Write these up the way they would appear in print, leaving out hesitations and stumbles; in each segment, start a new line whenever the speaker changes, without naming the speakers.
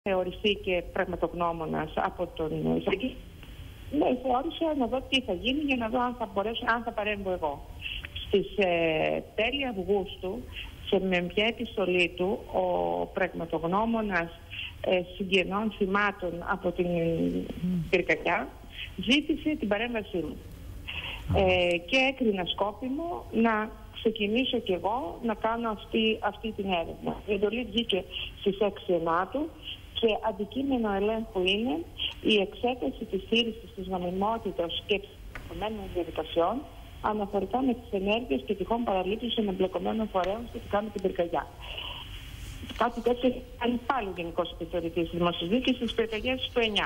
θεωρηθεί και πραγματογνώμονας από τον εισαγγελέα, θεώρησα να δω τι θα γίνει για να δω αν θα παρέμβω εγώ. Στις τέλη Αυγούστου, με μια επιστολή του, ο πραγματογνώμονας συγγενών θυμάτων από την πυρκαγιά ζήτησε την παρέμβασή μου. Και έκρινα σκόπιμο να ξεκινήσω κι εγώ να κάνω αυτή την έρευνα. Η εντολή βγήκε στις 6 Ενάτου και αντικείμενο ελέγχου είναι η εξέταση της στήριξης της νομιμότητας και των διαδικασιών αναφορικά με τις ενέργειες και τυχόν παραλήψεις των εμπλεκομένων φορέων σχετικά με την πυρκαγιά. Κάτι τέτοιο έχει κάνει πάλι ο Γενικός Επιθεωρητής της Δημόσιας Δίκης στις πυρκαγιές του 9.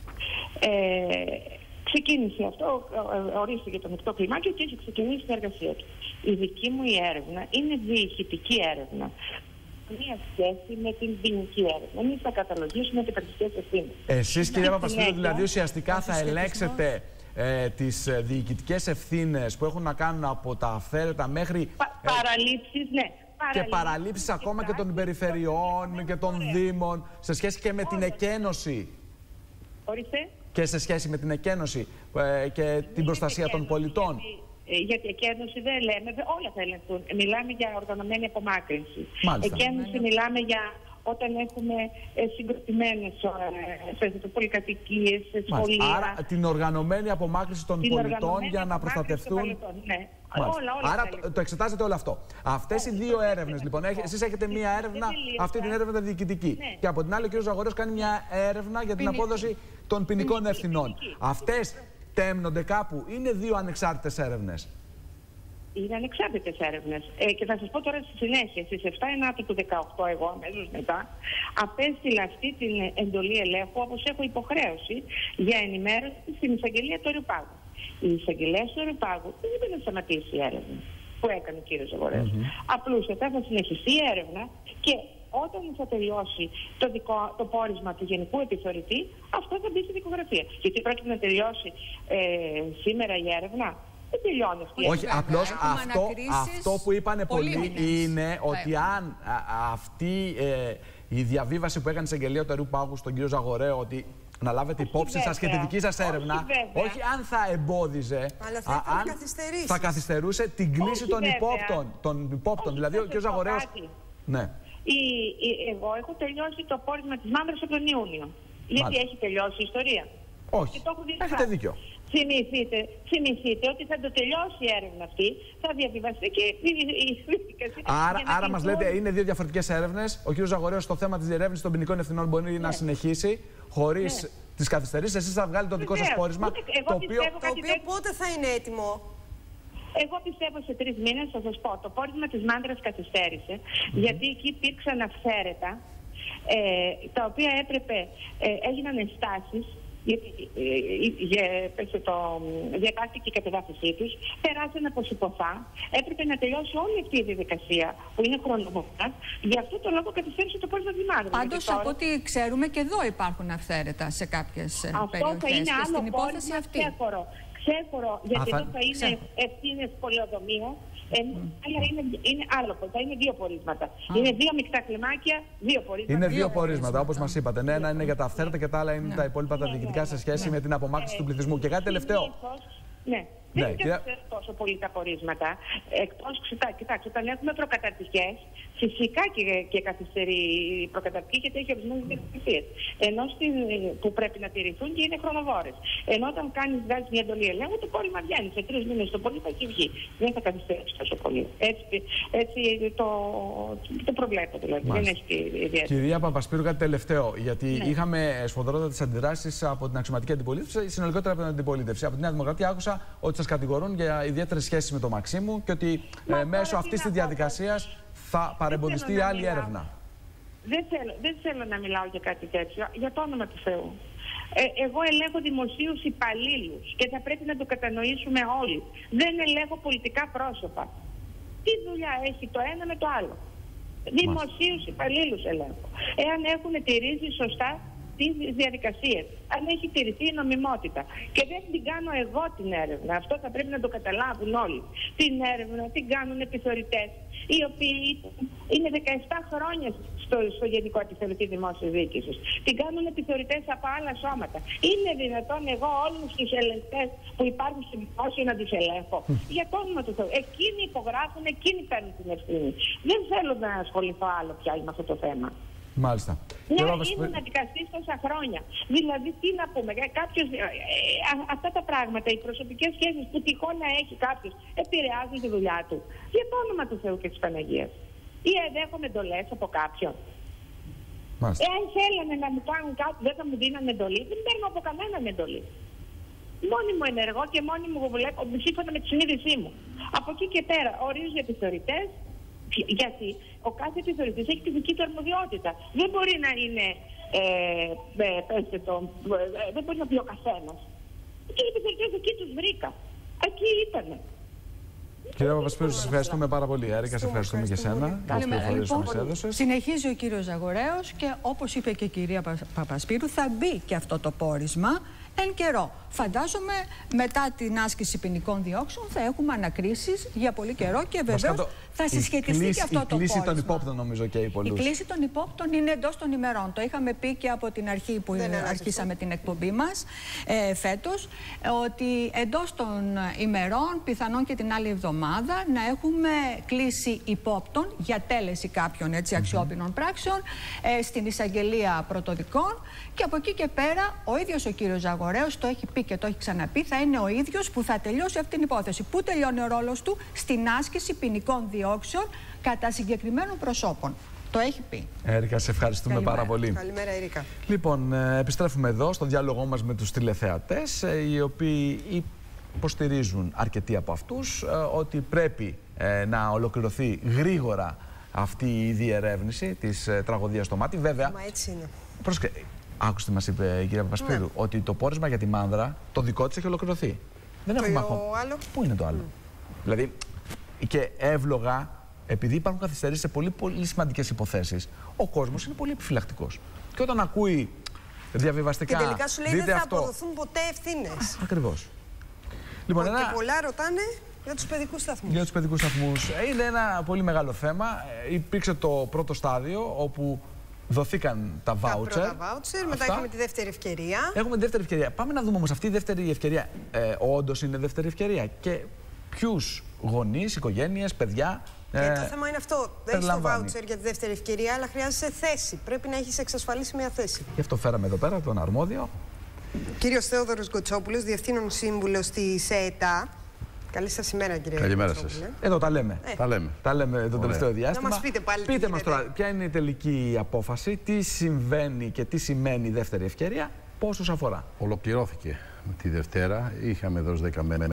Ξεκίνησε αυτό, ορίστηκε το μεικτό κλιμάκιο και έχει ξεκινήσει την εργασία του. Η δική μου η έρευνα είναι διοικητική έρευνα. Μία σχέση με την ποινική έρευνα. Εμείς θα καταλογίσουμε τις πρακτικές ευθύνες.
Εσείς, κυρία Παπασπύρου, δηλαδή ουσιαστικά θα ελέγξετε τις διοικητικές ευθύνες που έχουν να κάνουν από τα αυθαίρετα μέχρι.
Παραλήψεις, ναι.
Και παραλήψεις ακόμα και των περιφερειών και των δήμων σε σχέση και με την εκένωση.
Ορίστε.
Και σε σχέση με την εκένωση και την προστασία των πολιτών.
Γιατί εκένωση δεν λέμε, όλα θα ελεγχθούν. Μιλάμε για οργανωμένη απομάκρυνση. Εκένωση μιλάμε για όταν έχουμε συγκροτημένες πολυκατοικίες, σχολεία.
Άρα την οργανωμένη απομάκρυνση των πολιτών για να προστατευτούν.
Ναι.
Άρα το εξετάζετε όλο αυτό. Αυτές οι δύο έρευνες, λοιπόν, εσείς έχετε μία έρευνα, αυτή την έρευνα διοικητική. Ναι. Και από την άλλη ο κ. Ζαγορέος κάνει μια έρευνα για την απόδοση των ποινικών ευθυνών. Αυτές τέμνονται κάπου, είναι δύο ανεξάρτητες έρευνες?
Είναι ανεξάρτητες έρευνες. Και θα σας πω τώρα στη συνέχεια, στις 7 Ενάτου του 2018, εγώ αμέσως μετά, απέστειλα αυτή την εντολή ελέγχου, όπως έχω υποχρέωση, για ενημέρωση στην εισαγγελία του Ορειοπάγου. Η εισαγγελία του Ορειοπάγου δεν είπε να σταματήσει η έρευνα που έκανε ο κ. Ζαγορέος. Απλούστατα θα συνεχιστεί η έρευνα και όταν θα τελειώσει το πόρισμα του Γενικού Επιθεωρητή, αυτό θα μπει στη δικογραφία. Γιατί πρόκειται να τελειώσει σήμερα η έρευνα.
Όχι, απλώς αυτό που είπανε πολλοί είναι ότι αν αυτή η διαβίβαση που έκανε η εισαγγελία του Ορειοπάγου στον κύριο Ζαγορέο, ότι να λάβετε υπόψη σας και τη δική σας έρευνα, όχι αν θα εμπόδιζε, αν θα καθυστερούσε την κλίση των υπόπτων. Δηλαδή ο κύριος Ζαγορέος. Ναι.
Εγώ έχω τελειώσει το πόρισμα της Μάνδρας από τον Ιούνιο. Γιατί έχει τελειώσει η ιστορία.
Όχι, έχετε δίκιο.
Θυμηθείτε ότι θα το τελειώσει η έρευνα αυτή, θα διαβιβαστεί και η δικασία.
Άρα μας λέτε είναι δύο διαφορετικές έρευνες. Ο κ. Ζαγορέος στο θέμα της διερεύνησης των ποινικών ευθυνών μπορεί να συνεχίσει χωρίς τις καθυστερήσεις. Εσείς θα βγάλετε το δικό σας πόρισμα.
Το οποίο πότε θα είναι έτοιμο?
Εγώ πιστεύω σε 3 μήνες, θα σας πω. Το πόρισμα της Μάνδρας καθυστέρησε, γιατί εκεί υπήρξαν αυθαίρετα, τα οποία έγιναν ενστάσεις. Διατάχθηκε η κατεδάφιση τους, περάσαν από συποθά. Έπρεπε να τελειώσει όλη αυτή η διαδικασία που είναι χρονοβόρα. Γι' αυτό το λόγο καθυστέρησε το πόρισμα της Μάνδρας.
Πάντως, από ό,τι ξέρουμε, και εδώ υπάρχουν αυθαίρετα σε κάποιες περιοχές.
Αυτό θα είναι άλλο πόρισμα ξέφορο, γιατί εδώ θα είναι ευθύνες πολεοδομίας. Είναι άλλο, θα είναι δύο πορίσματα. Είναι δύο μεικτά κλιμάκια, δύο πορίσματα.
Είναι δύο πορίσματα, όπως μας είπατε. Ναι, ένα είναι για τα αυθαίρετα και τα άλλα είναι τα υπόλοιπα τα διοικητικά σε σχέση με την απομάκρυνση του πληθυσμού. Και κάτι τελευταίο.
Ναι. Δεν ξέρω τόσο πολύ τα πορίσματα. Εκτός, κοιτάξτε, όταν έχουμε προκαταρτικές, φυσικά και καθυστερεί η προκαταρτική γιατί έχει ορισμένες διαδικασίες. Ενώ που πρέπει να τηρηθούν και είναι χρονοβόρες. Ενώ όταν βγάζει μια εντολή ελέγχου, το πόρισμα βγαίνει. Σε 3 μήνες το πολύ θα έχει βγει. Δεν θα καθυστερήσει τόσο πολύ. Έτσι το προβλέπω δηλαδή. Δεν έχει ιδιαίτερα.
Κυρία Παπασπύρου, κάτι τελευταίο. Γιατί είχαμε σφοδρότατες αντιδράσεις από την αξιωματική αντιπολίτευση, συνολικότερα από την αντιπολίτευση. Από τη Νέα Δημοκρατία άκουσα ότι σας κατηγορούν για ιδιαίτερες σχέσεις με το Μαξίμου και ότι μέσω αυτής της διαδικασίας θα παρεμποδιστεί άλλη έρευνα.
Δεν θέλω να μιλάω για κάτι τέτοιο, για το όνομα του Θεού. Εγώ ελέγχω δημοσίους υπαλλήλους και θα πρέπει να το κατανοήσουμε όλοι. Δεν ελέγχω πολιτικά πρόσωπα. Τι δουλειά έχει το ένα με το άλλο? Δημοσίους υπαλλήλους ελέγχω. Εάν έχουν τηρήσει σωστά τις διαδικασίες. Αν έχει τηρηθεί η νομιμότητα. Και δεν την κάνω εγώ την έρευνα. Αυτό θα πρέπει να το καταλάβουν όλοι. Την έρευνα την κάνουν επιθεωρητές, οι οποίοι είναι 17 χρόνια στο Γενικό Επιθεωρητή Δημόσιας Διοίκησης. Την κάνουν επιθεωρητές από άλλα σώματα. Είναι δυνατόν εγώ όλους τους ελεγκτές που υπάρχουν στο δημόσιο να τους ελέγχω? Για το όνομα του Θεού. Εκείνοι υπογράφουν, εκείνοι παίρνουν την ευθύνη. Δεν θέλω να ασχοληθώ άλλο πια με αυτό το θέμα.
Μάλιστα.
Ναι, ήμουν δικαστής τόσα χρόνια. Δηλαδή, τι να πούμε, κάποιος, αυτά τα πράγματα, οι προσωπικές σχέσεις που τυχόν να έχει κάποιος, επηρεάζουν τη δουλειά του. Για το όνομα του Θεού και της Παναγίας. Ή δέχομαι εντολές από κάποιον. Εάν θέλανε να μου κάνουν κάτι, δεν θα μου δίνανε εντολή, δεν παίρνω από κανέναν εντολή. Μόνοι μου ενεργώ και μόνοι μου βλέπω, σύμφωνα με τη συνείδησή μου. Από εκεί και πέρα ορίζω επιθεωρητές. Γιατί ο κάθε επιθεωρητής έχει τη δική του αρμοδιότητα. Δεν μπορεί να είναι, δεν μπορεί να πει ο καθένας. Και οι επιθεωρητές εκεί τους βρήκα. Εκεί ήτανε.
Κύριε Παπασπύρου, σας ευχαριστούμε πάρα πολύ. Έρικα, σας ευχαριστούμε και εσένα.
Λοιπόν, συνεχίζει ο κύριος Ζαγορέος και όπως είπε και η κυρία Παπασπύρου, θα μπει και αυτό το πόρισμα εν καιρό. Φαντάζομαι μετά την άσκηση ποινικών διώξεων θα έχουμε ανακρίσεις για πολύ καιρό και βεβαίως θα συσχετιστεί και αυτό το πόρισμα.
Η κλήση των υπόπτων νομίζω και πολλούς.
Η κλήση των υπόπτων είναι εντός των ημερών. Το είχαμε πει και από την αρχή που αρχίσαμε την εκπομπή μας φέτος, ότι εντός των ημερών, πιθανόν και την άλλη εβδομάδα, να έχουμε κλήση υπόπτων για τέλεση κάποιων αξιόπινων πράξεων στην εισαγγελία πρωτοδικών και από εκεί και πέρα ο ίδιος ο κύριος Ζαγορέος το έχει πει και το έχει ξαναπεί, θα είναι ο ίδιος που θα τελειώσει αυτή την υπόθεση. Πού τελειώνει ο ρόλος του? Στην άσκηση ποινικών διώξεων κατά συγκεκριμένων προσώπων. Το έχει πει.
Έρικα, σε ευχαριστούμε πάρα πολύ.
Καλημέρα, Ερίκα.
Λοιπόν, επιστρέφουμε εδώ στο διάλογό μας με τους τηλεθεατές, οι οποίοι υποστηρίζουν αρκετοί από αυτούς ότι πρέπει να ολοκληρωθεί γρήγορα αυτή η διερεύνηση της τραγωδίας στο Μάτι. Βέβαια,
μα έτσι είναι.
Άκουστε τι μας είπε η κυρία Παπασπύρου, ότι το πόρισμα για τη Μάνδρα, το δικό της έχει ολοκληρωθεί. Δεν έχουμε ακόμα.
Άλλο.
Πού είναι το άλλο? Δηλαδή, και εύλογα, επειδή υπάρχουν καθυστερήσεις σε πολύ σημαντικές υποθέσεις, ο κόσμος είναι πολύ επιφυλακτικός. Και όταν ακούει διαβιβαστικά.
Και τελικά σου λέει δεν θα αποδοθούν ποτέ ευθύνες.
Ακριβώς. Λοιπόν,
και πολλά ρωτάνε για τους παιδικούς σταθμούς.
Για τους παιδικούς σταθμούς. Είναι ένα πολύ μεγάλο θέμα. Υπήρξε το πρώτο στάδιο όπου δοθήκαν τα βάουτσερ.
Τα πρώτα βάουτσερ, μετά έχουμε τη δεύτερη ευκαιρία.
Έχουμε τη δεύτερη ευκαιρία. Πάμε να δούμε όμως αυτή η δεύτερη ευκαιρία. Όντως είναι δεύτερη ευκαιρία. Και ποιους γονείς, οικογένειες, παιδιά.
Και το θέμα είναι αυτό. Δεν έχει το βάουτσερ για τη δεύτερη ευκαιρία, αλλά χρειάζεσαι θέση. Πρέπει να έχεις εξασφαλίσει μια θέση.
Γι' αυτό φέραμε εδώ πέρα τον αρμόδιο.
Κύριος Θεόδωρος Γκοτσόπουλος, Διευθύνων Σύμβουλος της ΕΕΤΑ. Καλή σας ημέρα, κύριε.
Καλημέρα σας.
Εδώ τα λέμε.
Τα λέμε
το τελευταίο διάστημα.
Να μας πείτε πάλι.
Πείτε μας τώρα, ποια είναι η τελική απόφαση, τι συμβαίνει και τι σημαίνει η δεύτερη ευκαιρία, πώς τους αφορά?
Ολοκληρώθηκε τη Δευτέρα. Είχαμε δώσει 10 μέρες